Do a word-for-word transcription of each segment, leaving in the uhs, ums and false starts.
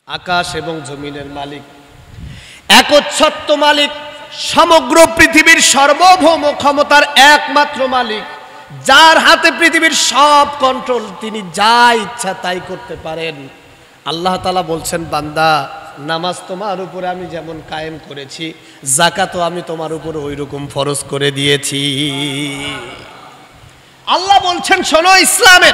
আকাশ এবং জমিনের মালিক, একচ্ছত্ব মালিক, সমগ্র পৃথিবীর সার্বভৌম ক্ষমতার একমাত্র মালিক, যার হাতে পৃথিবীর সব কন্ট্রোল, তিনি যা ইচ্ছা তাই করতে পারেন। আল্লাহ তাআলা বলছেন, বান্দা নামাজ তোমার উপরে আমি যেমন কায়েম করেছি, যাকাতও আমি তোমার উপরে ওই রকম ফরজ করে দিয়েছি। আল্লাহ বলছেন, শোনো, ইসলামের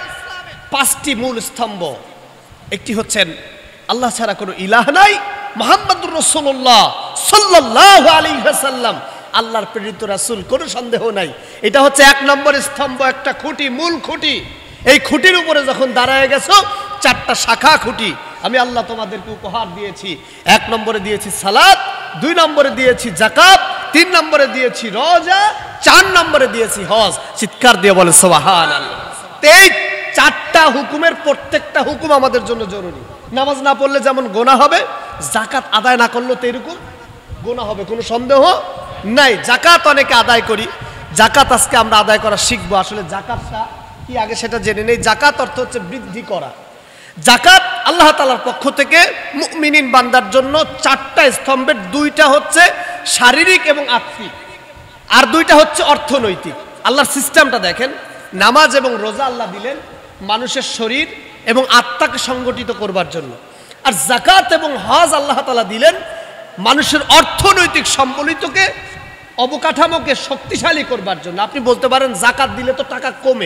পাঁচটি মূল স্তম্ভ, একটি হচ্ছেন আল্লাহ ছাড়া কোনো ইলাহ নাই, মুহাম্মদুর রাসূলুল্লাহ সাল্লাল্লাহু আলাইহি ওয়াসাল্লাম আল্লাহর প্রেরিত রাসূল, কোনো সন্দেহ নাই। এটা হচ্ছে এক নম্বর স্তম্ভ, একটা খুঁটি, মূল খুঁটি। এই খুঁটির উপরে যখন দাঁড়ায় গেছো, চারটা শাখা খুঁটি আমি আল্লাহ তোমাদেরকে উপহার দিয়েছি। এক নম্বরে দিয়েছি সালাত, দুই নম্বরে দিয়েছি যাকাত, তিন নম্বরে দিয়েছি রোজা, চার নম্বরে দিয়েছি হজ। চিৎকার দিয়ে বলে সুবহানাল্লাহ। এই চারটা হুকুমের প্রত্যেকটা হুকুম আমাদের জন্য জরুরি। নামাজ না পড়লে যেমন গোনা হবে, যাকাত আদায় না করলে তো এরকম গোনা হবে, কোনো সন্দেহ নাই। যাকাত অনেকে আদায় করি, যাকাত আজকে আমরা আদায় করা শিখবো। আসলে যাকাতটা কি আগে সেটা জেনে নেই। যাকাত অর্থ হচ্ছে বৃদ্ধি করা। যাকাত আল্লাহ তাআলার পক্ষ থেকে মুমিনিন বান্দার জন্য চারটা স্তম্ভের দুইটা হচ্ছে শারীরিক এবং আত্মিক, আর দুইটা হচ্ছে অর্থনৈতিক। আল্লাহর সিস্টেমটা দেখেন, নামাজ এবং রোজা আল্লাহ দিলেন মানুষের শরীর এবং আত্মাকে সংগঠিত করবার জন্য, আর যাকাত এবং হজ আল্লাহ তাআলা দিলেন মানুষের অর্থনৈতিক সম্বলিতকে, অবকাঠামোকে শক্তিশালী করবার জন্য। আপনি বলতে পারেন যাকাত দিলে তো টাকা কমে।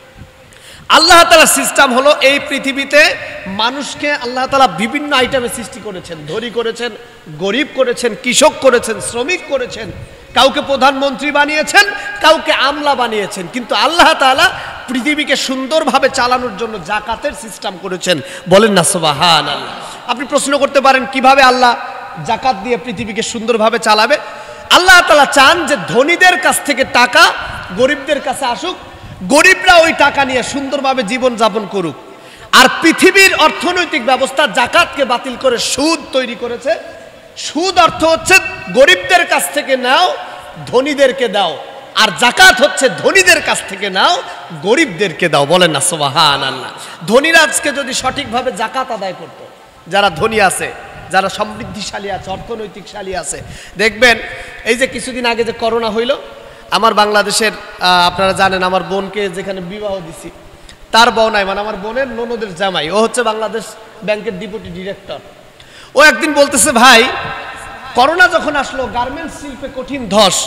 আল্লাহ তাআলার সিস্টেম হলো, এই পৃথিবীতে মানুষকে আল্লাহ তাআলা বিভিন্ন আইটেমে সৃষ্টি করেছেন। ধনী করেছেন, গরিব করেছেন, কৃষক করেছেন, শ্রমিক করেছেন, কাউকে প্রধানমন্ত্রী বানিয়েছেন, কাউকে আমলা বানিয়েছেন। কিন্তু আল্লাহ তাআলা পৃথিবীকে সুন্দরভাবে চালানোর জন্য যাকাতের সিস্টেম করেছেন। বলেন না সুবহানাল্লাহ। আপনি প্রশ্ন করতে পারেন, কিভাবে আল্লাহ যাকাত দিয়ে পৃথিবীকে সুন্দরভাবে চালাবে? আল্লাহ তাআলা চান যে ধনীদের কাছ থেকে টাকা গরিবদের কাছে আসুক, গরিবরা ওই টাকা নিয়ে সুন্দরভাবে জীবন যাপন করুক। আর পৃথিবীর অর্থনৈতিক ব্যবস্থা যাকাতকে বাতিল করে সুদ তৈরি করেছে। সুদ অর্থ হচ্ছে গরিবদের কাছ থেকে নাও, ধনীদেরকে দাও, আর যাকাত হচ্ছে ধনীদের কাছ থেকে নাও, গরিবদেরকে দাও। বলেন না সুবহানাল্লাহ। ধনীরা আজকে যদি সঠিকভাবে যাকাত আদায় করত, যারা ধনী আছে, যারা সমৃদ্ধিশালী আছে, অর্থনৈতিকশালী আছে, দেখবেন এই যে কিছুদিন আগে যে করোনা হইল, আমার বাংলাদেশের আপনারা জানেন আমার বোনকে যেখানে বিবাহ দিছি, তার বউ নাই, মানে আমার বোনের ননদের জামাই, ও হচ্ছে বাংলাদেশ ব্যাংকের ডেপুটি ডিরেক্টর। ও একদিন বলতেছে, ভাই করোনা যখন আসলো গার্মেন্টস শিল্পে কঠিন ধস,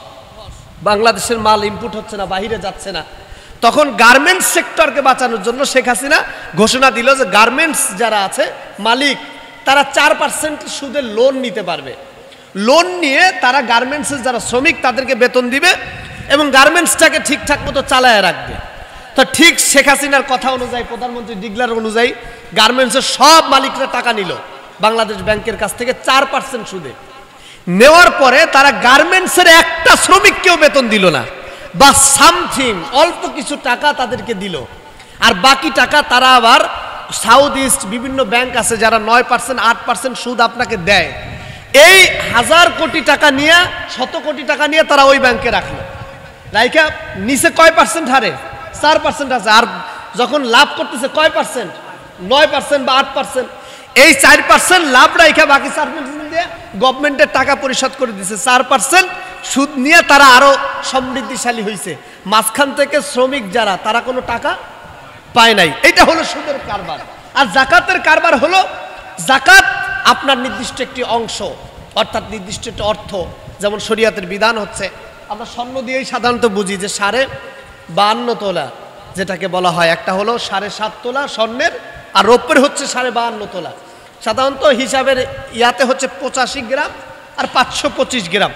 বাংলাদেশের মাল ইম্পোর্ট হচ্ছে না, বাহিরে যাচ্ছে না, তখন গার্মেন্টস সেক্টরকে বাঁচানোর জন্য শেখ হাসিনা ঘোষণা দিল যে গার্মেন্টস যারা আছে মালিক, তারা চার পার্সেন্ট সুদে লোন নিতে পারবে। লোন নিয়ে তারা গার্মেন্টসের যারা শ্রমিক তাদেরকে বেতন দিবে এবং গার্মেন্টসটাকে ঠিকঠাক মতো চালায় রাখবে। তো ঠিক শেখ হাসিনার কথা অনুযায়ী, প্রধানমন্ত্রী ডিক্লার অনুযায়ী গার্মেন্টসের সব মালিকরা টাকা নিল বাংলাদেশ ব্যাংকের কাছ থেকে চার পার্সেন্ট সুদে। নেওয়ার পরে তারা গার্মেন্টসের একটা শ্রমিককেও বেতন দিল না, বা সামথিং অল্প কিছু টাকা তাদেরকে দিল, আর বাকি টাকা তারা আবার সাউথ ইস্ট বিভিন্ন ব্যাংক আছে যারা নয় পার্সেন্ট আট পার্সেন্ট সুদ আপনাকে দেয়, এই হাজার কোটি টাকা নিয়ে, শত কোটি টাকা নিয়ে তারা ওই ব্যাংকে রাখলো। রাইখা নিচে কয় পার্সেন্ট হারে? চার পার্সেন্ট আছে। আর যখন লাভ করতেছে কয় পার্সেন্ট? নয় পার্সেন্ট বা আট পার্সেন্ট। এই চার পার্সেন্ট লাভ রাইখা বাকি চার পার্সেন্ট দিয়ে গভর্নমেন্টের টাকা পরিশোধ করে দিচ্ছে। চার পার্সেন্ট সুদ নিয়ে তারা আরো সমৃদ্ধিশালী হয়েছে। মাঝখান থেকে শ্রমিক যারা, তারা কোনো টাকা পায় নাই। এটা হলো সুদের কারবার। আর যাকাতের কারবার হলো, যাকাত আপনার নির্দিষ্ট একটি অংশ, অর্থাৎ নির্দিষ্ট একটি অর্থ, যেমন শরীয়তের বিধান হচ্ছে, আমরা স্বর্ণ দিয়েই সাধারণত বুঝি যে সাড়ে বাহান্ন তোলা যেটাকে বলা হয়, একটা হলো সাড়ে সাত তোলা স্বর্ণের, আর রৌপ্যের হচ্ছে সাড়ে বাহান্ন তোলা। সাধারণত হিসাবের ইয়াতে হচ্ছে পঁচাশি গ্রাম আর পাঁচশো পঁচিশ গ্রাম।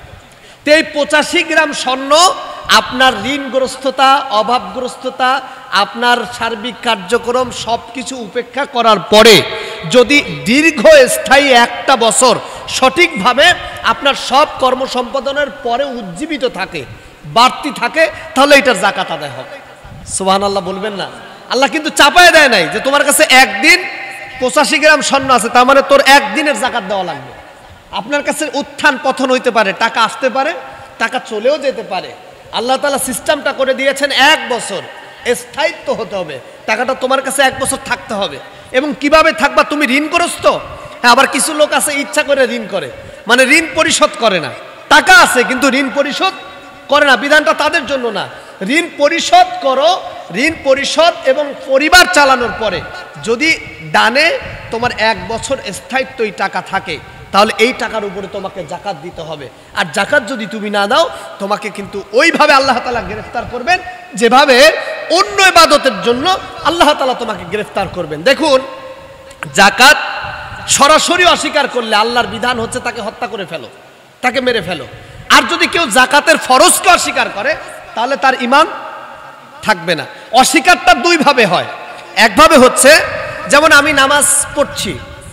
তো এই পঁচাশি গ্রাম স্বর্ণ আপনার ঋণগ্রস্ততা, অভাবগ্রস্ততা, আপনার সার্বিক কার্যক্রম সব কিছু উপেক্ষা করার পরে যদি দীর্ঘস্থায়ী একটা বছর সঠিকভাবে আপনার সব কর্ম সম্পাদনের পরে উজ্জীবিত থাকে, বাড়তি থাকে, তাহলে এটার যাকাত আদায় হবে। সুবহানাল্লাহ বলবেন না? আল্লাহ কিন্তু চাপায় দেয় নাই যে তোমার কাছে একদিন পঁচাশি গ্রাম স্বর্ণ আছে, তার মানে তোর একদিনের যাকাত দেওয়া লাগবে। আপনার কাছে উত্থান পতন হইতে পারে, টাকা আসতে পারে, টাকা চলেও যেতে পারে। আল্লাহ তাআলা সিস্টেমটা করে দিয়েছেন এক বছর স্থায়িত্ব হতে হবে, টাকাটা তোমার কাছে এক বছর থাকতে হবে। এবং কিভাবে থাকবা, তুমি ঋণগ্রস্ত। হ্যাঁ, আবার কিছু লোক আছে ইচ্ছা করে ঋণ করে, মানে ঋণ পরিশোধ করে না, টাকা আছে কিন্তু ঋণ পরিশোধ করে না। বিধানটা তাদের জন্য না। ঋণ পরিশোধ করো, ঋণ পরিশোধ এবং পরিবার চালানোর পরে যদি ডানে তোমার এক বছর স্থায়িত্ব এই টাকা থাকে, তাহলে এই টাকার উপরে তোমাকে জাকাত দিতে হবে। আর জাকাত যদি তুমি না দাও, তোমাকে কিন্তু ওইভাবে আল্লাহ তাআলা গ্রেফতার করবেন যেভাবে অন্য ইবাদতের জন্য আল্লাহ তাআলা তোমাকে গ্রেফতার করবেন। দেখুন, জাকাত সরাসরি অস্বীকার করলে আল্লাহর বিধান হচ্ছে তাকে হত্যা করে ফেলো, তাকে মেরে ফেলো। আর যদি কেউ জাকাতের ফরজকে অস্বীকার করে, তাহলে তার ঈমান থাকবে না। অস্বীকারটা দুই ভাবে হয়। একভাবে হচ্ছে, যেমন আমি নামাজ পড়ছি,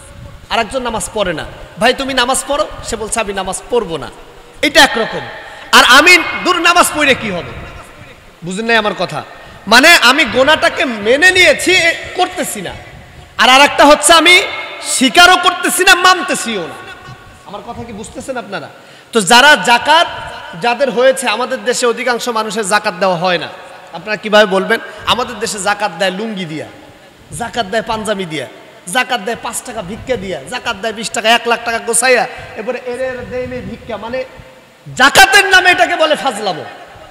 আর একজন নামাজ পড়ে না, ভাই তুমি নামাজ পড়ো, সে বলছে আমি নামাজ পড়বো না, এটা একরকম। আর আমি দূর নামাজ পড়ে কি হবে, বুঝেন নাই আমার কথা? মানে আমি গোনাটাকে মেনে নিয়েছি, করতেছি না। আর আরেকটা হচ্ছে আমি স্বীকারও করতেছি না, মানতেছিও না। আমার কথা কি বুঝতেছেন আপনারা? তো যারা জাকাত যাদের হয়েছে, আমাদের দেশে অধিকাংশ মানুষের জাকাত দেওয়া হয় না। আপনারা কিভাবে বলবেন? আমাদের দেশে জাকাত দেয় লুঙ্গি দিয়া, জাকাত দেয় পাঞ্জাবি দিয়া, জাকাত দেয় পাঁচ টাকা ভিক্ষা দিয়া, জাকাত দেয় বিশ টাকা, এক লাখ টাকা গোছাইয়া, এরপরে এর দেয় ভিক্ষা। মানে জাকাতের নামে এটাকে বলে ফাজলামো।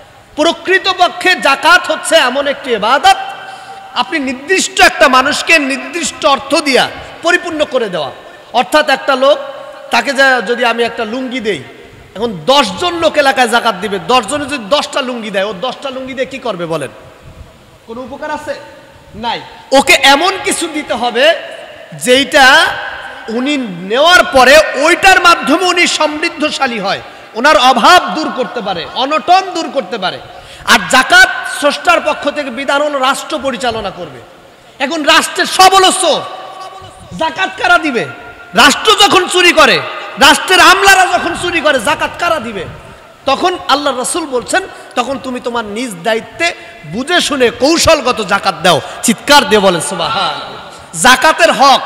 প্রকৃতপক্ষে জাকাত হচ্ছে এমন একটি ইবাদত, আপনি নির্দিষ্ট একটা মানুষকে নির্দিষ্ট অর্থ দিয়া পরিপূর্ণ করে দেওয়া। অর্থাৎ একটা লোক, তাকে যদি আমি একটা লুঙ্গি দেই, এখন দশজন লোক এলাকায় জাকাত দিবে, দশজনে যদি দশটা লুঙ্গি দেয়, ও দশটা লুঙ্গি দিয়ে কি করবে বলেন? কোনো উপকার আছে? নাই। ওকে এমন কিছু দিতে হবে যেইটা উনি নেওয়ার পরে ওইটার মাধ্যমে উনি সমৃদ্ধশালী হয়, ওনার অভাব দূর করতে পারে, অনটন দূর করতে পারে। আর জাকাত স্রষ্টার পক্ষ থেকে বিধান হলো রাষ্ট্র পরিচালনা করবে। এখন রাষ্ট্রের সব হলো চোর, জাকাত কারা দিবে? রাষ্ট্র যখন চুরি করে, রাষ্ট্রের আমলারা যখন চুরি করে, জাকাত কারা দিবে? তখন আল্লাহ রাসূল বলছেন, তখন তুমি তোমার নিজ দায়িত্বে বুঝে শুনে কৌশলগত জাকাত দাও। চিৎকার দিয়ে বলেন সুবহানাল্লাহ। জাকাতের হক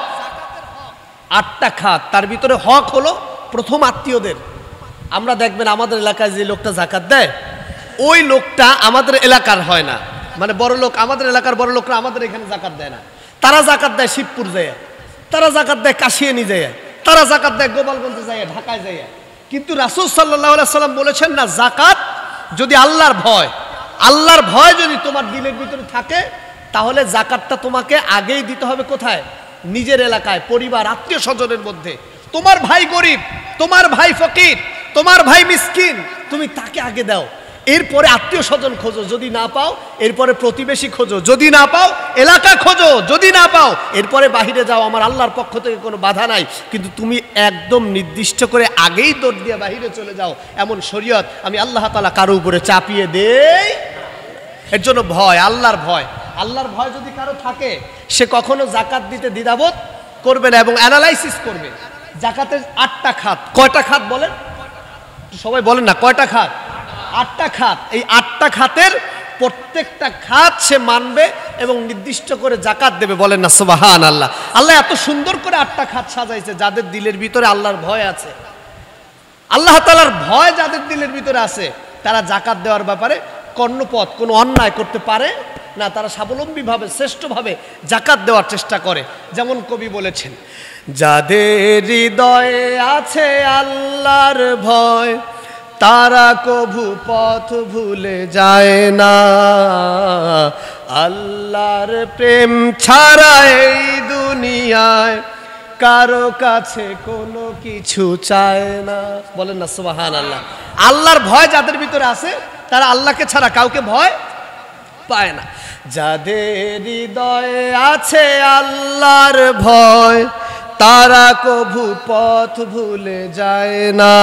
আটটা খাত, তার ভিতরে হক হলো প্রথম আত্মীয়দের। আমরা দেখবেন আমাদের এলাকায় যে লোকটা জাকাত দেয়, ওই লোকটা আমাদের এলাকার হয় না, মানে বড় লোক, আমাদের এলাকার বড় লোকরা আমাদের এখানে জাকাত দেয় না। তারা জাকাত দেয় শিবপুর যায়, তারা জাকাত দেয় কাশিয়ানি যায়, তারা জাকাত দেয় গোপালগঞ্জে যায়, ঢাকায় যায়। কিন্তু রাসূল সাল্লাল্লাহু আলাইহি সাল্লাম বলেছেন না, জাকাত যদি আল্লাহর ভয়, আল্লাহর ভয় যদি তোমার দিলের ভিতরে থাকে, তাহলে জাকাতটা তোমাকে আগেই দিতে হবে কোথায়? নিজের এলাকায়, পরিবার, আত্মীয় স্বজনের মধ্যে। তোমার ভাই গরিব, তোমার ভাই ফকির, তোমার ভাই মিসকিন, তুমি তাকে আগে দাও। এরপরে আত্মীয় স্বজন খোঁজো, যদি না পাও এরপরে প্রতিবেশী খোঁজো, যদি না পাও এলাকা খোঁজো, যদি না পাও এরপরে বাহিরে যাও। আমার আল্লাহর পক্ষ থেকে কোনো বাধা নাই, কিন্তু তুমি একদম নির্দিষ্ট করে আগেই দৌড় দিয়ে বাহিরে চলে যাও, এমন শরীয়ত আমি আল্লাহ তাআলা কারো উপরে চাপিয়ে দেই। এর জন্য ভয়, আল্লাহর ভয়, আল্লাহর ভয় যদি কারো থাকে, সে কখনো জাকাত দিতে দ্বিধাবোধ করবে না এবং অ্যানালাইসিস করবে। জাকাতের আটটা খাত, কয়টা খাত বলেন? সবাই বলেন না, কয়টা খাত? আটটা খাত। এই আটটা খাতের প্রত্যেকটা খাত সে মানবে এবং নির্দিষ্ট করে জাকাত দেবে। বলেন না সুবহানাল্লাহ। আল্লাহ এত সুন্দর করে আটটা খাত সাজাইছে, যাদের দিলের ভিতরে আল্লাহর ভয় আছে, আল্লাহ তাআলার ভয় যাদের দিলের ভিতরে আছে, তারা জাকাত দেওয়ার ব্যাপারে কর্ণপথ, কোনো অন্যায় করতে পারে না। তারা স্বাবলম্বীভাবে, শ্রেষ্ঠভাবে জাকাত দেওয়ার চেষ্টা করে। যেমন কবি বলেছেন, যাদের হৃদয়ে আছে আল্লাহর ভয়, তারা কভু পথ ভুলে যায় না। আল্লাহর প্রেম ছাড়া এই দুনিয়ায় কারো কাছে কোনো কিছু চায় না। বলেন না সুবহানাল্লাহ। আল্লাহর ভয় যাদের ভিতরে আছে, তারা আল্লাহকে ছাড়া কাউকে ভয় পায় না। যাদের হৃদয়ে আছে আল্লাহর ভয়, তারা কভু পথ ভুলে যায় না।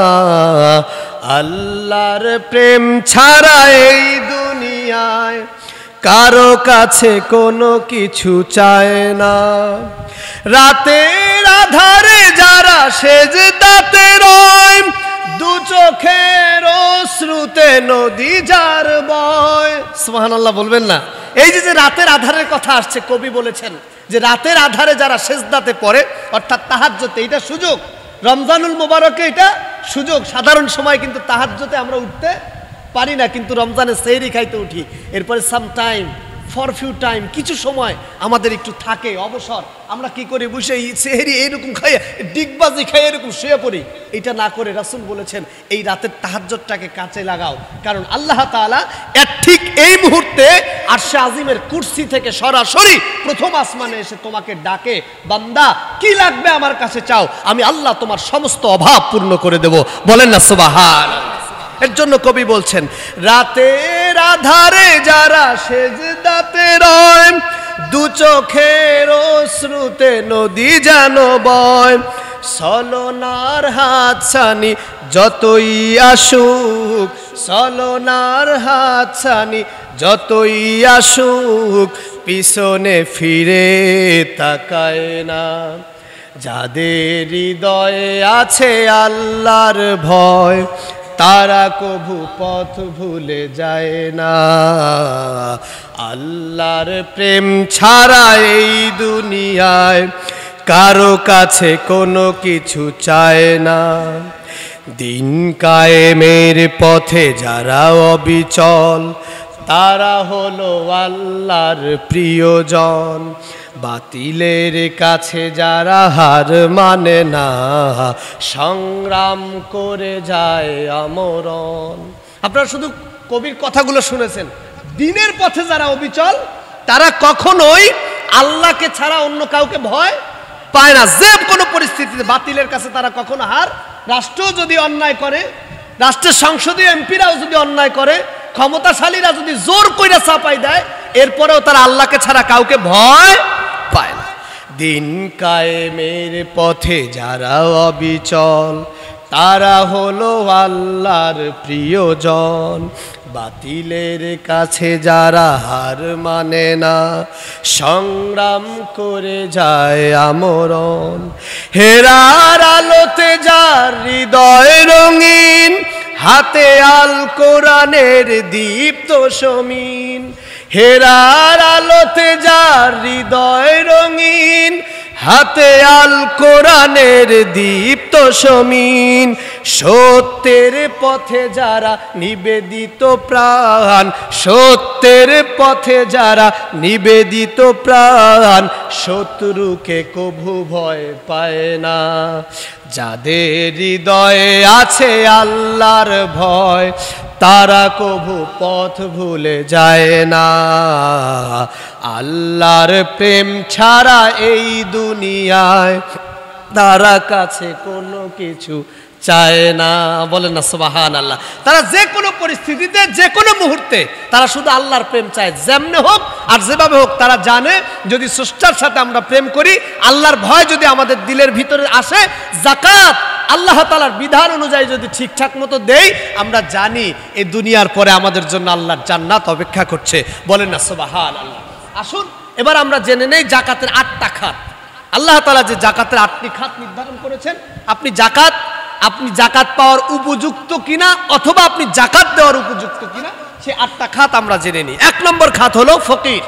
আল্লাহর প্রেম ছাড়া এই দুনিয়ায় কারো কাছে কোনো কিছু চায় না। রাতের আধারে যারা সেজদাতে রয়, দু চোখের অশ্রুতে নদী যার বয়। সুবহানাল্লাহ বলবেন না? এই যে যে রাতের আধারের কথা আসছে, কবি বলেছেন যে রাতের আধারে যারা সেজদাতে পড়ে, অর্থাৎ তাহাজ্জুদে, এটা সুযোগ। রমজানুল মুবারকে এটা সুযোগ। সাধারণ সময় কিন্তু তাহাজ্জুদে আমরা উঠতে পারি না, কিন্তু রমজানে সেহরি খাইতে উঠি। এরপরে some time for few time, কিছু সময় আমাদের একটু থাকে অবসর, আমরা কি করি বসে সেহেরি এইরকম খাই, ডিগবাজি খাই, এরকম শুয়ে পড়ি। এটা না করে রাসূল বলেছেন এই রাতের তাহাজ্জুদটাকে কাজে লাগাও, কারণ আল্লাহ তাআলা এর ঠিক এই মুহূর্তে আরশে আজিমের কুরসি থেকে সরাসরি প্রথম আসমানে এসে তোমাকে ডাকে, বান্দা কি লাগবে আমার কাছে চাও, আমি আল্লাহ তোমার সমস্ত অভাব পূর্ণ করে দেব। বলেন না সুবহানাল্লাহ। এর জন্য কবি বলছেন, রাতের আধারে যারা সেজদাতে রয়, দু চোখের অশ্রুতে নদী যেন বয়, ছলনার হাতছানি যতই আসুক, ছলনার হাতছানি যতই আসুক, পিছনে ফিরে তাকায় না। যাদের হৃদয়ে আছে আল্লাহর ভয়, তারা কভু পথ ভুলে যায় না। আল্লাহর প্রেম ছাড়া এই দুনিয়ায় কারো কাছে কোনো কিছু চায় না। দিন কায়েমের পথে যারা অবিচল, তারা হলো আল্লাহর প্রিয়জন। বাতিলের কাছে যারা হার মানে না, সংগ্রাম করে যায় আমরণ। আপনারা শুধু কবির কথাগুলো শুনেছেন। দিনের পথে যারা অবিচল, তারা কখনোই আল্লাহকে ছাড়া অন্য কাউকে ভয় পায় না। যে কোনো পরিস্থিতিতে বাতিলের কাছে তারা কখনো হার, রাষ্ট্র যদি অন্যায় করে, রাষ্ট্রের সংসদীয় এমপিরাও যদি অন্যায় করে, ক্ষমতাশালীরা যদি জোর কইরা চাপাই দেয়, এরপরেও তারা আল্লাহকে ছাড়া কাউকে ভয় পায় না। দিন কায়েমের পথে যারা অবিচল, তারা হলো আল্লাহর প্রিয়জন। বাতিলের কাছে যারা হার মানে না, সংগ্রাম করে যায় আমরণ। হেরার আলোতে যার হৃদয় রঙিন, হাতে আল কোরআনের দীপ্ত সমীন। হেরার আলোতে যার হৃদয় রঙিন, হাতে আল কোরআনের দীপ্ত সমীন। সত্যের পথে যারা নিবেদিত প্রাণ, সত্যের পথে যারা নিবেদিত প্রাণ, শত্রুকে কভু ভয় পায় না। যাদের হৃদয়ে আছে আল্লাহর ভয়, তারা কভু পথ ভুলে যায় না। আল্লাহর প্রেম ছাড়া এই দুনিয়ায় তারা কাছে কোনো কিছু চায় না। বলেন না সুবহানাল্লাহ। তারা যে কোনো পরিস্থিতিতে, যে কোনো মুহূর্তে তারা শুধু আল্লাহর প্রেম চায়, যেমনে হোক আর যেভাবে হোক। তারা জানে যদি স্রষ্টার সাথে আমরা প্রেম করি, আল্লাহর ভয় যদি আমাদের দিলের ভিতরে আসে, যাকাত আল্লাহ তাআলার বিধান অনুযায়ী যদি ঠিকঠাক মতো দেই, আমরা জানি এই দুনিয়ার পরে আমাদের জন্য আল্লাহর জান্নাত অপেক্ষা করছে। বলেন না সুবহানাল্লাহ। আসুন এবার আমরা জেনে নেই যাকাতের আটটা খাত। আল্লাহ তাআলা যে যাকাতের আটটি খাত নির্ধারণ করেছেন, আপনি যাকাত আপনি যাকাত পাওয়ার উপযুক্ত কিনা, অথবা আপনি যাকাত দেওয়ার উপযুক্ত কিনা, সে আটটা খাত আমরা জেনে নিই। এক নম্বর খাত হলো ফকির।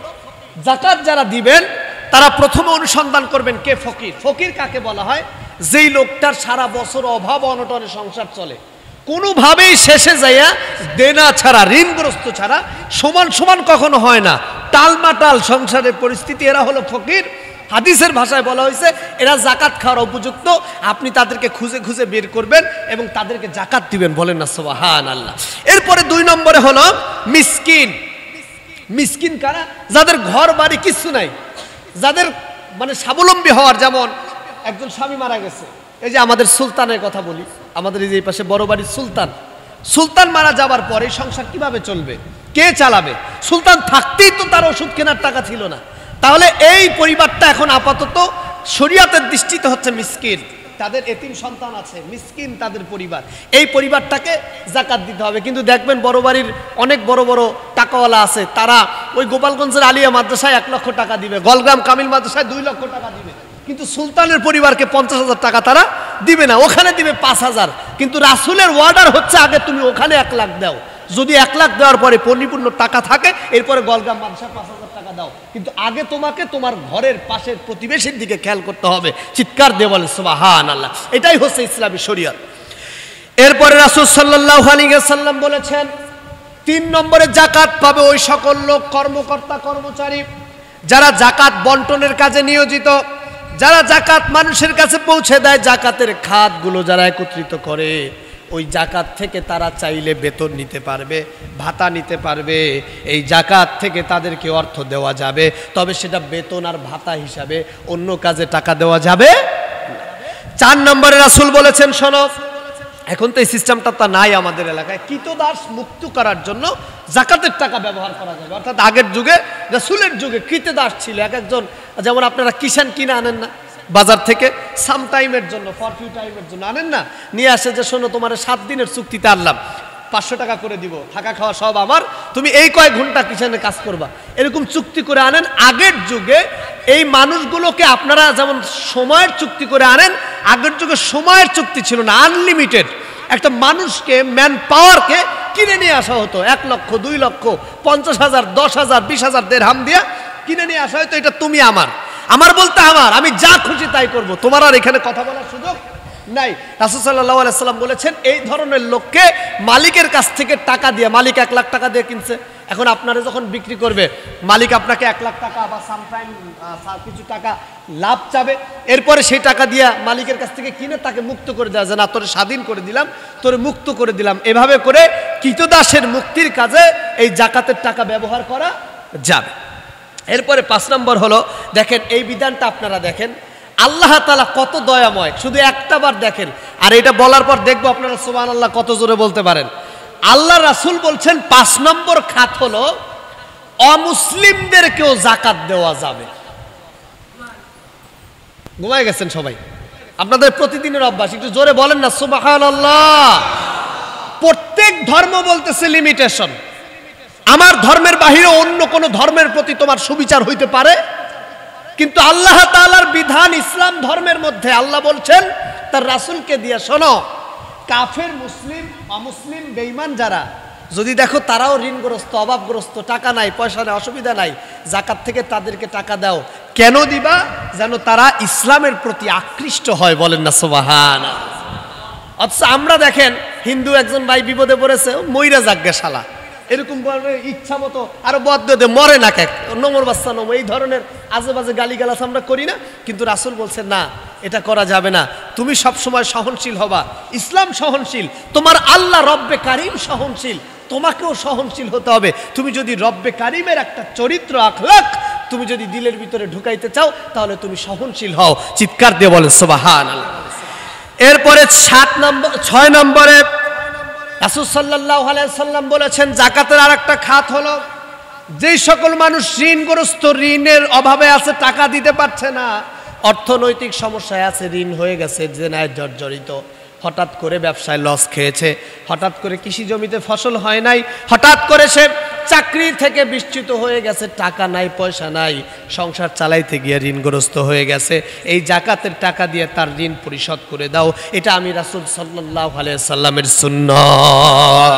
যাকাত যারা দিবেন তারা প্রথমে অনুসন্ধান করবেন কে ফকির। ফকির কাকে বলা হয়? যেই লোকটার সারা বছর অভাব অনটনে সংসার চলে, কোনোভাবেই শেষে যাইয়া দেনা ছাড়া, ঋণগ্রস্ত ছাড়া সমান সমান কখনো হয় না, টালমাটাল সংসারের পরিস্থিতি, এরা হলো ফকির। হাদিসের ভাষায় বলা হয়েছে এরা যাকাত খাওয়ার উপযুক্ত। আপনি তাদেরকে খুঁজে খুঁজে বের করবেন এবং তাদেরকে যাকাত দিবেন। বলেন না সুবহানাল্লাহ। এরপরে দুই নম্বরে হলো মিসকিন। মিসকিন কারা? যাদের ঘর বাড়ি কিচ্ছু নাই, যাদের মানে স্বাবলম্বী হওয়ার, যেমন একজন স্বামী মারা গেছে, এই যে আমাদের সুলতানের কথা বলি, আমাদের এই যে পাশে বড় বাড়ির সুলতান, সুলতান মারা যাবার পরে সংসার কিভাবে চলবে, কে চালাবে? সুলতান থাকতেই তো তার ওষুধ কেনার টাকা ছিল না। তাহলে এই পরিবারটা এখন আপাতত শরীয়তের দৃষ্টিতে হচ্ছে মিসকিন। তাদের এতিম সন্তান আছে, মিসকিন তাদের পরিবার, এই পরিবারটাকে যাকাত দিতে হবে। কিন্তু দেখবেন বড় বাড়ির অনেক বড় বড় টাকাওয়ালা আছে, তারা ওই গোপালগঞ্জের আলিয়া মাদ্রাসায় এক লক্ষ টাকা দিবে, গলগ্রাম কামিল মাদ্রাসায় দুই লক্ষ টাকা দিবে, কিন্তু সুলতানের পরিবারকে পঞ্চাশ হাজার টাকা তারা দিবে না, ওখানে দিবে পাঁচ হাজার। কিন্তু রাসূলের ওয়ার্ডার হচ্ছে আগে তুমি ওখানে এক লাখ দাও, যদি এক লাখ দেওয়ার পরে পরিপূর্ণ টাকা থাকে এরপরে গলগ্রাম মাদ্রাসায় পাঁচ হাজার টাকা দাও, কিন্তু আগে তোমাকে তোমার ঘরের পাশের প্রতিবেশীর দিকে খেয়াল করতে হবে। চিৎকার দিয়ে বলে সুবহানাল্লাহ। এটাই হচ্ছে ইসলামী শরীয়ত। এরপরে রাসূল সাল্লাল্লাহু আলাইহি ওয়াসাল্লাম বলেছেন তিন নম্বরে জাকাত পাবে ওই সকল লোক, কর্মকর্তা কর্মচারী যারা জাকাত বন্টনের কাজে নিয়োজিত, যারা জাকাত মানুষের কাছে পৌঁছে দেয়, জাকাতের খাতগুলো যারা একত্রিত করে, ওই জাকাত থেকে তারা চাইলে বেতন নিতে পারবে, ভাতা নিতে পারবে। এই জাকাত থেকে তাদেরকে অর্থ দেওয়া যাবে, তবে সেটা বেতন আর ভাতা হিসাবে অন্য কাজে টাকা দেওয়া যাবে। চার নম্বরে রাসূল বলেছেন, শোনো, এখন তো এই সিস্টেমটা তা নাই আমাদের এলাকায়, কৃতদাস মুক্ত করার জন্য জাকাতের টাকা ব্যবহার করা যাবে। অর্থাৎ আগের যুগে, রাসূলের যুগে কৃতদাস ছিল এক একজন, যেমন আপনারা কিষান কিনে আনেন না বাজার থেকে, সাম টাইমের জন্য, ফর ফিউ টাইমের জন্য আনেন না, নিয়ে আসে যে শোনো তোমার সাত দিনের চুক্তিতে আনলাম, পাঁচশো টাকা করে দিব, থাকা খাওয়া সব আমার, তুমি এই কয়েক ঘন্টা কিষানে কাজ করবা, এরকম চুক্তি করে আনেন। আগের যুগে এই মানুষগুলোকে আপনারা যেমন সময়ের চুক্তি করে আনেন, আগের যুগে সময়ের চুক্তি ছিল না, আনলিমিটেড। একটা মানুষকে, ম্যান পাওয়ারকে কিনে নিয়ে আসা হতো, এক লক্ষ দুই লক্ষ পঞ্চাশ হাজার দশ হাজার বিশ হাজার দেড়হাম দিয়া কিনে নিয়ে আসা হয়তো, এটা তুমি আমার, আমার বলতে আমার, আমি যা খুশি তাই করব, তোমার আর এখানে কথা বলার সুযোগ নাই। রাসূল সাল্লাল্লাহু আলাইহি সাল্লাম বলেছেন, এই ধরনের লোককে মালিকের কাছ থেকে টাকা দিয়ে, মালিক এক লাখ টাকা দিয়ে কিনছে, এখন আপনারা যখন বিক্রি করবে, মালিক আপনাকে এক লাখ টাকা বা সামটাইম কিছু টাকা লাভ চাবে, এরপরে সেই টাকা দিয়ে মালিকের কাছ থেকে কিনে তাকে মুক্ত করে দেওয়া যায় না, তোরে স্বাধীন করে দিলাম, তোরে মুক্ত করে দিলাম। এভাবে করে কৃতদাসের মুক্তির কাজে এই জাকাতের টাকা ব্যবহার করা যাবে। এরপরে পাঁচ নম্বর হলো, দেখেন এই বিধানটা আপনারা দেখেন, আল্লাহ তাআলা কত দয়াময়, শুধু একটা বার দেখেন, আর এটা বলার পর দেখবো আপনারা সুবহানাল্লাহ কত জোরে বলতে পারেন। আল্লাহ রাসূল বলছেন পাঁচ নম্বর খাত হলো অমুসলিমদেরকেও জাকাত দেওয়া যাবে। ঘুমায় গেছেন সবাই, আপনাদের প্রতিদিনের অভ্যাস, একটু জোরে বলেন না সুবহানাল্লাহ। প্রত্যেক ধর্ম বলতেছে লিমিটেশন, আমার ধর্মের বাহিরে অন্য কোন ধর্মের প্রতি তোমার সুবিচার হইতে পারে, কিন্তু আল্লাহ তাআলার বিধান ইসলাম ধর্মের মধ্যে আল্লাহ বলছেন তার রাসূলকে দিয়ে, শোনো, কাফের, মুসলিম, অমুসলিম, বেঈমান যারা, যদি দেখো তারাও ঋণগ্রস্ত, অভাবগ্রস্ত, টাকা নাই, পয়সা নাই, অসুবিধা নাই, জাকাত থেকে তাদেরকে টাকা দাও। কেন দিবা? যেন তারা ইসলামের প্রতি আকৃষ্ট হয়, বলেন না সুবহানাল্লাহ। অথচ আমরা দেখেন, হিন্দু একজন ভাই বিপদে পড়েছে, মইরা যাগ্গে শালা, এরকম ইচ্ছা মতো আরো বদ দিয়ে মরে না, কেক নমর বাচ্চা নম, এই ধরনের আজে বাজে গালিগালাজ আমরা করি না, কিন্তু রাসূল বলছেন না, এটা করা যাবে না। তুমি সব সময় সহনশীল হবা, ইসলাম সহনশীল, তোমার আল্লাহ রব্বে কারিম সহনশীল, তোমাকেও সহনশীল হতে হবে। তুমি যদি রব্বে কারিমের একটা চরিত্র, আখলাক তুমি যদি দিলের ভিতরে ঢুকাইতে চাও, তাহলে তুমি সহনশীল হও। চিৎকার দিয়ে বলেন সুবহানাল্লাহ। এরপরে সাত নম্বর ছয় নম্বরে রাসূল সাল্লাল্লাহু আলাইহি সাল্লাম বলেছেন, জাকাতের আরেকটা খাত হলো, যেই সকল মানুষ ঋণগ্রস্ত, ঋণের অভাবে আছে, টাকা দিতে পারছে না, অর্থনৈতিক সমস্যায় আছে, ঋণ হয়ে গেছে, জেনায় জর্জরিত, হঠাৎ করে ব্যবসায় লস খেয়েছে, হঠাৎ করে কৃষি জমিতে ফসল হয় নাই, হঠাৎ করে সে চাকরি থেকে বিচ্যুত হয়ে গেছে, টাকা নাই, পয়সা নাই, সংসার চালাইতে গিয়ে ঋণগ্রস্ত হয়ে গেছে, এই জাকাতের টাকা দিয়ে তার ঋণ পরিশোধ করে দাও। এটা আমি রাসূল সাল্লাল্লাহু আলাইহি সাল্লামের সুন্নাহ।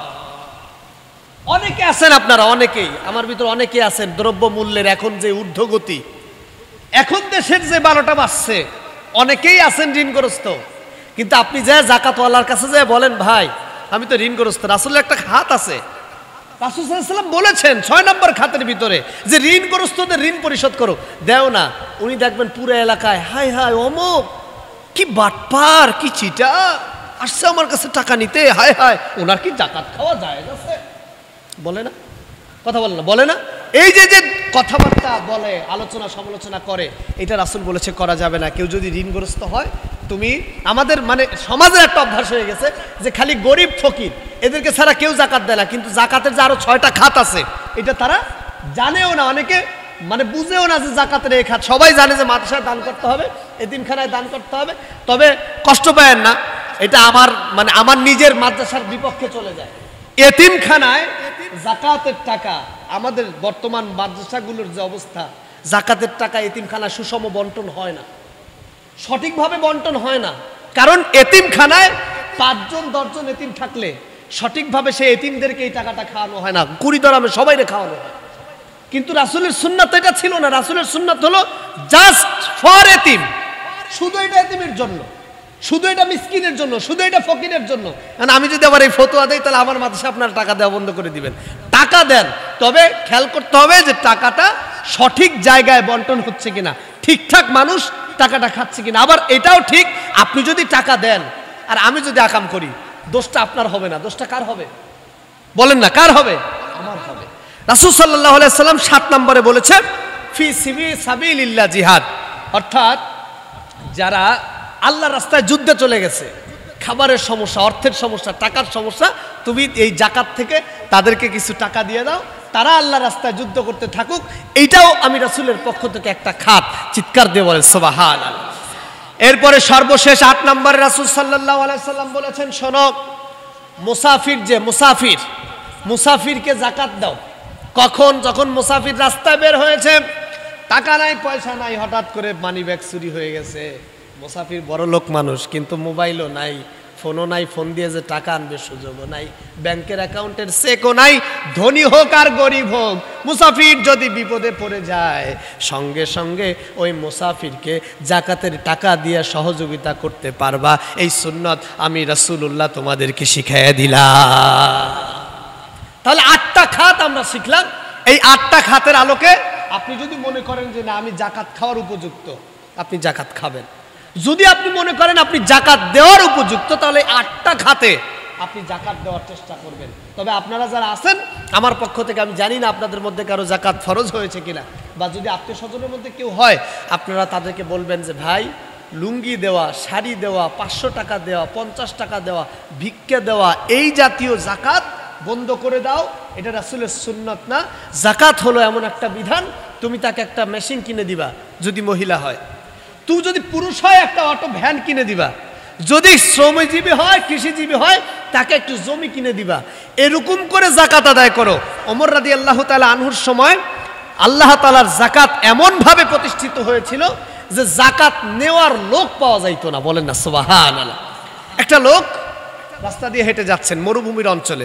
অনেকে আছেন আপনারা, অনেকেই আমার ভিতর অনেকে আছেন, দ্রব্য মূল্যের এখন যে ঊর্ধ্বগতি, এখন দেশের যে বারোটা বাজছে, অনেকেই আছেন ঋণগ্রস্ত, কিন্তু আপনি যে জাকাতওয়ালার কাছে যে বলেন, ভাই আমি তো ঋণগ্রস্ত, রাসূলের একটা খাত আছে, রাসূল সাল্লাল্লাহু আলাইহি ওয়াসাল্লাম বলেছেন ছয় নম্বর খাতের ভিতরে যে ঋণগ্রস্তদের ঋণ পরিশোধ করো, দেও না, উনি দেখবেন পুরো এলাকায়, হাই হাই অমুক কি বাটপার, কি চিটা আসছে আমার কাছে টাকা নিতে, হাই হাই ওনার কি জাকাত খাওয়া যায় আছে, বলে না, কথা বলে না, বলে না, এই যে যে কথাবার্তা বলে, আলোচনা সমালোচনা করে, এটা রাসূল বলেছে করা যাবে না। কেউ যদি ঋণগ্রস্ত হয়, তুমি আমাদের মানে সমাজের একটা অভ্যাস হয়ে গেছে যে খালি গরিব ফকির এদেরকে ছাড়া কেউ জাকাত দেয় না, কিন্তু জাকাতের যে আরো ছয়টা খাত আছে এটা তারা জানেও না, অনেকে মানে বুঝেও না যে জাকাতের এই খাত। সবাই জানে যে মাদ্রাসায় দান করতে হবে, এতিমখানায় দান করতে হবে, তবে কষ্ট পায়েন না, এটা আমার মানে আমার নিজের মাদ্রাসার বিপক্ষে চলে যায়। এতিমখানায় জাকাতের টাকা, আমাদের বর্তমান মাদ্রাসাগুলোর যে অবস্থা, জাকাতের টাকা এতিমখানায় সুষম বন্টন হয় না, সঠিকভাবে বন্টন হয় না, কারণ এতিমখানায় পাঁচজন দশজন এতিম থাকলে সঠিকভাবে সেই এতিমদেরকে এই টাকাটা খাওয়ানো হয় না, কুড়ি দরামে সবাইরে খাওয়ানো হয়। কিন্তু রাসূলের সুন্নাত এটা ছিল না, রাসূলের সুন্নাত হলো জাস্ট ফর এতিম, শুধু এটা এতিমের জন্য, শুধু এটা মিসকিনের জন্য, শুধু এটা ফকিরের জন্য। কারণ আমি যদি আবার এই ফতোয়া দেই তাহলে আমার মাদ্রাসা আপনারা টাকা দেওয়া বন্ধ করে দিবেন। টাকা দেন, তবে খেয়াল করতে হবে যে টাকাটা সঠিক জায়গায় বন্টন হচ্ছে কিনা, ঠিকঠাক মানুষ টাকাটা খাচ্ছে কিনা। আবার এটাও ঠিক, আপনি যদি টাকা দেন আর আমি যদি আকাম করি, দোষটা আপনার হবে না, দোষটা কার হবে বলেন না, কার হবে? আমার হবে। রাসূল সাল্লাল্লাহু আলাইহি সাল্লাম সাত নম্বরে বলেছেন ফি সাবিলিল্লাহ জিহাদ, অর্থাৎ যারা আল্লাহর রাস্তায় যুদ্ধে চলে গেছে, খাবারের সমস্যা, অর্থের সমস্যা, টাকার সমস্যা, তুমি এই জাকাত থেকে তাদেরকে কিছু টাকা দিয়ে দাও, তারা আল্লাহর রাস্তায় যুদ্ধ করতে থাকুক। এইটাও আমি রাসূলের পক্ষ থেকে একটা খাত। চিৎকার দিয়ে বলেন সুবহানাল্লাহ। এরপরে সর্বশেষ আট নম্বরে রাসূল সাল্লাল্লাহু আলাইহি সাল্লাম বলেছেন, শোনো, মুসাফির যে মুসাফির, মুসাফিরকে জাকাত দাও। কখন? যখন মুসাফির রাস্তায় বের হয়েছে, টাকা নাই, পয়সা নাই, হঠাৎ করে মানি ব্যাগ চুরি হয়ে গেছে। মুসাফির বড় লোক মানুষ, কিন্তু মোবাইলও নাই, ফোনও নাই, ফোন দিয়ে যে টাকা আনবে সুযোগও নাই, ব্যাংকের অ্যাকাউন্টের চেকও নাই। ধনী হোক আর গরিব হোক, মুসাফির যদি বিপদে পড়ে যায়, সঙ্গে সঙ্গে ওই মুসাফিরকে জাকাতের টাকা দিয়ে সহযোগিতা করতে পারবা। এই সুন্নত আমি রাসূলুল্লাহ তোমাদেরকে শিখাইয়া দিলাম। তাহলে আটটা খাত আমরা শিখলাম। এই আটটা খাতের আলোকে আপনি যদি মনে করেন যে না আমি জাকাত খাওয়ার উপযুক্ত, আপনি জাকাত খাবেন। যদি আপনি মনে করেন আপনি জাকাত দেওয়ার উপযুক্ত, তাহলে আটটা খাতে আপনি জাকাত দেওয়ার চেষ্টা করবেন। তবে আপনারা যারা আছেন, আমার পক্ষ থেকে আমি জানি না আপনাদের মধ্যে কারো জাকাত ফরজ হয়েছে কিনা, বা যদি আত্মীয় স্বজনের মধ্যে কেউ হয়, আপনারা তাদেরকে বলবেন যে ভাই, লুঙ্গি দেওয়া, শাড়ি দেওয়া, পাঁচশো টাকা দেওয়া, পঞ্চাশ টাকা দেওয়া, ভিক্ষা দেওয়া, এই জাতীয় জাকাত বন্ধ করে দাও। এটা রাসূলের সুন্নত না। জাকাত হলো এমন একটা বিধান, তুমি তাকে একটা মেশিন কিনে দিবা যদি মহিলা হয়, তুই যদি পুরুষ হয় একটা অটো ভ্যান কিনে দিবা, যদি শ্রমজীবী হয়, কৃষিজীবী হয়, তাকে একটু জমি কিনে দিবা। এরকম করে জাকাত আদায় করো। ওমর রাদিয়াল্লাহু তাআলা আনহুর সময় আল্লাহ তাআলার জাকাত এমন ভাবে প্রতিষ্ঠিত হয়েছিল যে জাকাত নেওয়ার লোক পাওয়া যাইতো না। বলেন না সুবহানাল্লাহ। একটা লোক রাস্তা দিয়ে হেঁটে যাচ্ছেন মরুভূমির অঞ্চলে,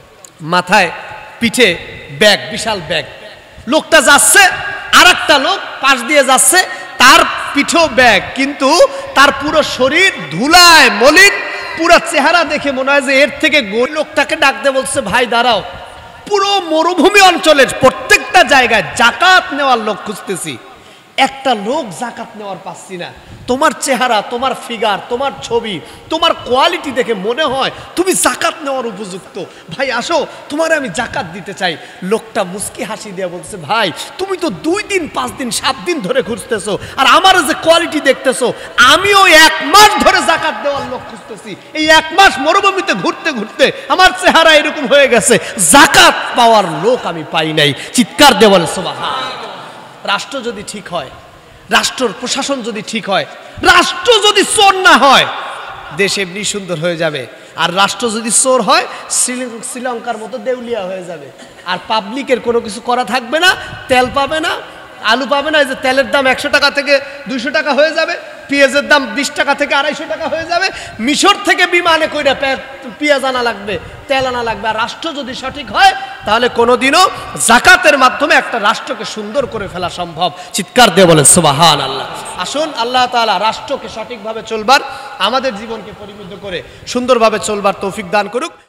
মাথায় পিঠে ব্যাগ, বিশাল ব্যাগ। লোকটা যাচ্ছে, আর একটা লোক পাশ দিয়ে যাচ্ছে, তার পিঠেও ব্যাগ, কিন্তু তার পুরো শরীর ধুলায় মলিন, পুরো চেহারা দেখে মনে হয় যে এর থেকে গরিব। লোকটাকে ডাকতে বলছে, ভাই দাঁড়াও, পুরো মরুভূমি অঞ্চলের প্রত্যেকটা জায়গায় জাকাত নেওয়ার লোক খুঁজতেছি, একটা লোক জাকাত নেওয়ার পাচ্ছি না। তোমার চেহারা, তোমার ফিগার, তোমার ছবি, তোমার কোয়ালিটি দেখে মনে হয় তুমি জাকাত নেওয়ার উপযুক্ত। ভাই আসো, তোমার আমি জাকাত দিতে চাই। লোকটা মুস্কি হাসি দিয়ে বলছে, ভাই তুমি তো দুই দিন, পাঁচ দিন, সাত দিন ধরে খুঁজতেছো, আর আমার যে কোয়ালিটি দেখতেছো, আমিও এক মাস ধরে জাকাত দেওয়ার লোক খুঁজতেছি। এই এক মাস মরুভূমিতে ঘুরতে ঘুরতে আমার চেহারা এরকম হয়ে গেছে, জাকাত পাওয়ার লোক আমি পাই নাই। চিৎকার দিয়ে বলে সুবহানাল্লাহ। রাষ্ট্র যদি ঠিক হয়, রাষ্ট্রের প্রশাসন যদি ঠিক হয়, রাষ্ট্র যদি চোর না হয়, দেশ এমনি সুন্দর হয়ে যাবে। আর রাষ্ট্র যদি চোর হয়, শ্রীলঙ্কার মতো দেউলিয়া হয়ে যাবে। আর পাবলিকের কোনো কিছু করা থাকবে না, তেল পাবে না, আলু পাবে না। এই যে তেলের দাম একশো টাকা থেকে দুইশো টাকা হয়ে যাবে, পেঁয়াজের দাম বিশ টাকা থেকে আড়াইশো টাকা হয়ে যাবে। মিশর থেকে বিমানে কইরা পেঁয়াজ আনা লাগবে, তেল আনা লাগবে। আর রাষ্ট্র যদি সঠিক হয়, তাহলে কোনোদিনও জাকাতের মাধ্যমে একটা রাষ্ট্রকে সুন্দর করে ফেলা সম্ভব। চিৎকার দিয়ে বলেন সুবহানাল্লাহ। আসুন, আল্লাহ তাআলা রাষ্ট্রকে সঠিকভাবে চলবার, আমাদের জীবনকে পরিবর্তন করে সুন্দরভাবে চলবার তৌফিক দান করুক।